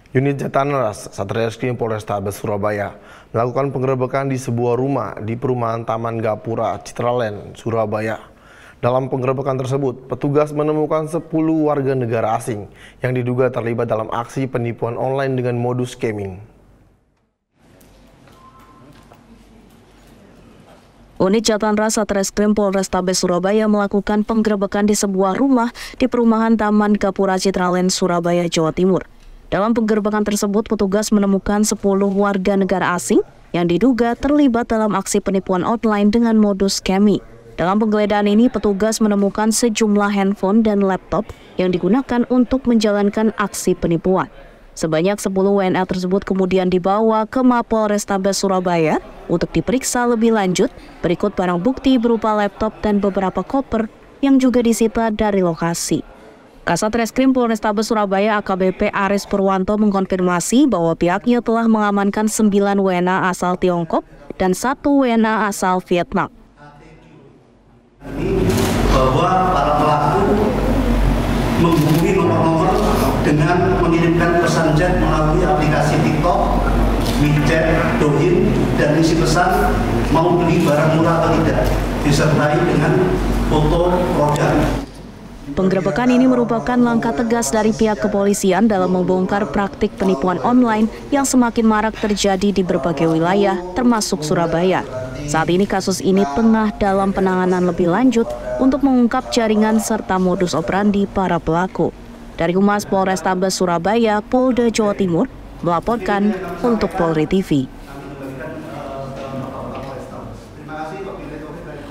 Unit Jatanras Satreskrim Polrestabes Surabaya melakukan penggerebekan di sebuah rumah di perumahan Taman Gapura, Citraland, Surabaya. Dalam penggerebekan tersebut, petugas menemukan 10 warga negara asing yang diduga terlibat dalam aksi penipuan online dengan modus scamming. Unit Jatanras Satreskrim Polrestabes Surabaya melakukan penggerebekan di sebuah rumah di perumahan Taman Gapura, Citraland, Surabaya, Jawa Timur. Dalam penggerebekan tersebut, petugas menemukan 10 warga negara asing yang diduga terlibat dalam aksi penipuan online dengan modus scamming. Dalam penggeledahan ini, petugas menemukan sejumlah handphone dan laptop yang digunakan untuk menjalankan aksi penipuan. Sebanyak 10 WNA tersebut kemudian dibawa ke Mapolrestabes Surabaya untuk diperiksa lebih lanjut. Berikut barang bukti berupa laptop dan beberapa koper yang juga disita dari lokasi. Kasat Reskrim Polrestabes Surabaya AKBP Aris Purwanto mengkonfirmasi bahwa pihaknya telah mengamankan 9 WNA asal Tiongkok dan 1 WNA asal Vietnam. Bahwa para pelaku menghubungi nomor-nomor dengan mengirimkan pesan chat melalui aplikasi TikTok, WeChat, Douyin, dan isi pesan mau beli barang murah atau tidak, disertai dengan foto produk. Penggerebekan ini merupakan langkah tegas dari pihak kepolisian dalam membongkar praktik penipuan online yang semakin marak terjadi di berbagai wilayah, termasuk Surabaya. Saat ini kasus ini tengah dalam penanganan lebih lanjut untuk mengungkap jaringan serta modus operandi para pelaku. Dari Humas Polrestabes Surabaya, Polda Jawa Timur melaporkan untuk Polri TV.